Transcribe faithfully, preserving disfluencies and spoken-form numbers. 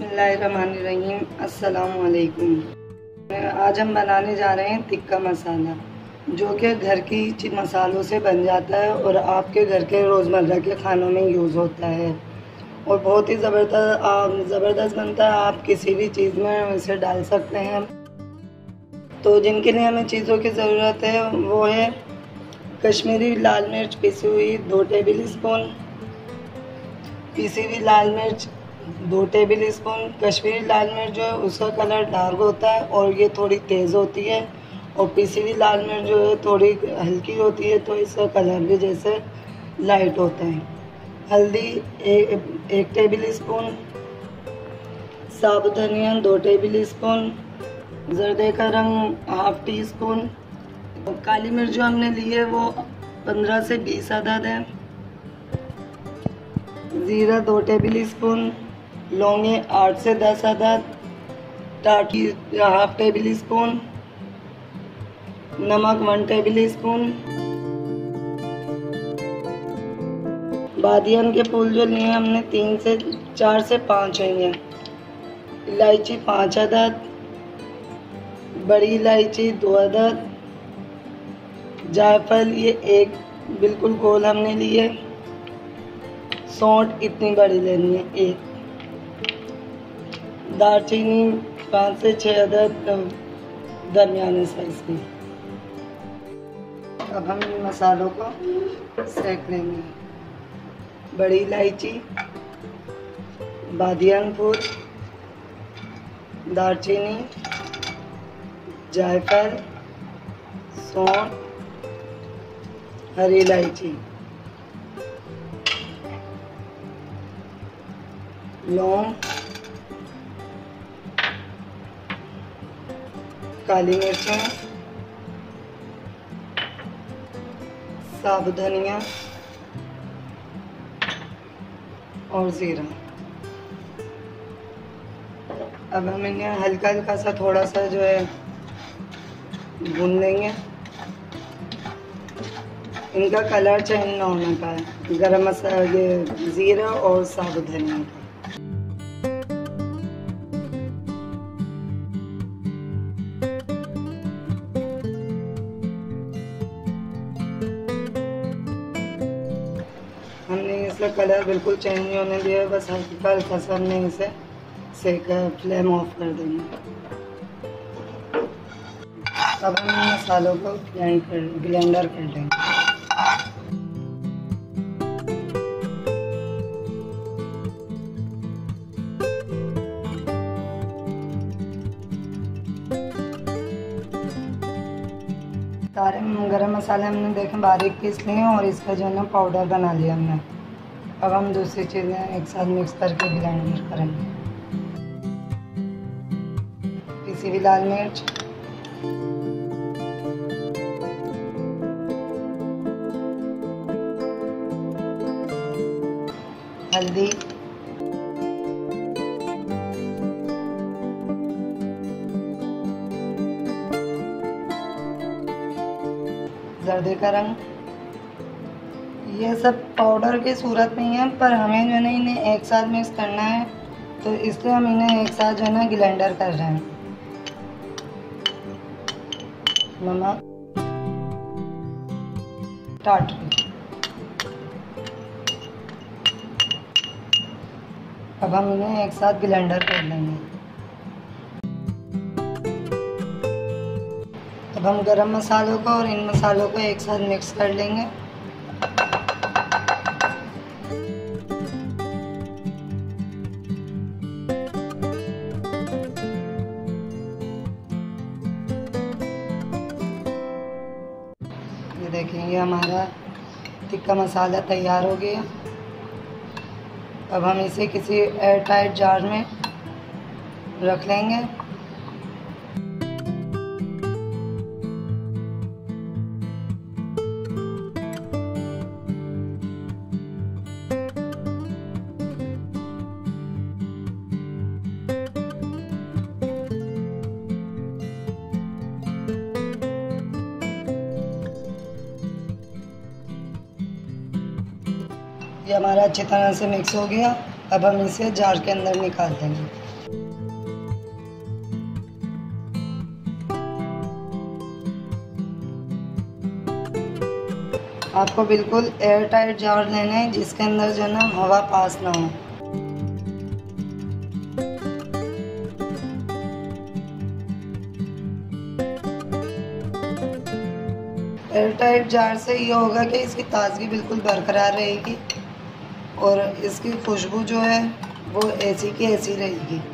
बिस्मिल्लाहिर्रहमानिर्रहीम। अस्सलामुअलैकुम। आज हम बनाने जा रहे हैं टिक्का मसाला, जो कि घर की मसालों से बन जाता है और आपके घर के रोज़मर्रा के खानों में यूज़ होता है और बहुत ही ज़बरदस्त ज़बरदस्त बनता है। आप किसी भी चीज़ में इसे डाल सकते हैं। तो जिनके लिए हमें चीज़ों की ज़रूरत है वो है कश्मीरी लाल मिर्च पिसी हुई दो टेबल स्पून, पिसी हुई लाल मिर्च दो टेबल स्पून। कश्मीरी लाल मिर्च जो है उसका कलर डार्क होता है और ये थोड़ी तेज़ होती है, और पिसी हुई लाल मिर्च जो है थोड़ी हल्की होती है, तो इसका कलर भी जैसे लाइट होता है। हल्दी एक, एक टेबल स्पून, साबुत धनिया दो टेबल स्पून, जर्दे का रंग हाफ टी स्पून, काली मिर्च जो हमने ली है वो पंद्रह से बीस अदद है, ज़ीरा दो टेबल स्पून, लौंगे आठ से दस अदद, टाटी हाफ टेबल स्पून, नमक वन टेबल स्पून। बादियान के फूल जो लिए हमने तीन से चार से पाँच हैं। इलायची पाँच अदद, बड़ी इलायची दो अदद, जायफल ये एक बिल्कुल गोल हमने लिए, सौंठ इतनी बड़ी लेनी है एक, दालचीनी पाँच से छः अदद दरमियाने साइज की। अब हम इन मसालों को सेक लेंगे। बड़ी इलायची, बादियान फूल, दालचीनी, जायफल, सौंठ, हरी इलायची, लौंग, काली मिर्चें, साबुत धनिया और ज़ीरा। अब हम इन्हें हल्का हल्का सा थोड़ा सा जो है भून लेंगे। इनका कलर चेंज ना होना पाए, गरम मसाला ये ज़ीरा और साबुत धनिया का। हमने इसका कलर बिल्कुल चेंज नहीं होने दिया, बस हल्का हल्का सा हमने इसे सेक फ्लेम ऑफ कर देंगे। अब हम मसालों को ब्लेंड कर ब्लेंडर कर लेंगे। सारे गरम मसाले हमने देखें बारीक पीस लिए और इसका जो है ना पाउडर बना लिया हमने। अब हम दूसरी चीज़ें एक साथ मिक्स करके ब्लेंडर करेंगे। पिसी हुई लाल मिर्च, हल्दी, जर्दे का रंग, ये सब पाउडर की सूरत में ही है, पर हमें जो है ना इन्हें एक साथ मिक्स करना है, तो इसलिए हम इन्हें एक साथ जो है ना ग्राइंडर कर रहे हैं। नमक, टाटरी। अब हम इन्हें एक साथ ग्राइंडर कर लेंगे। अब हम गरम मसालों को और इन मसालों को एक साथ मिक्स कर लेंगे। ये देखिए, ये हमारा टिक्का मसाला तैयार हो गया। अब हम इसे किसी एयर टाइट जार में रख लेंगे। ये हमारा अच्छी तरह से मिक्स हो गया। अब हम इसे जार के अंदर निकाल देंगे। आपको बिल्कुल एयर टाइट जार लेना है जिसके अंदर जो है ना हवा पास ना हो। एयर टाइट जार से ये होगा कि इसकी ताजगी बिल्कुल बरकरार रहेगी और इसकी खुशबू जो है वो ऐसी की ऐसी रहेगी।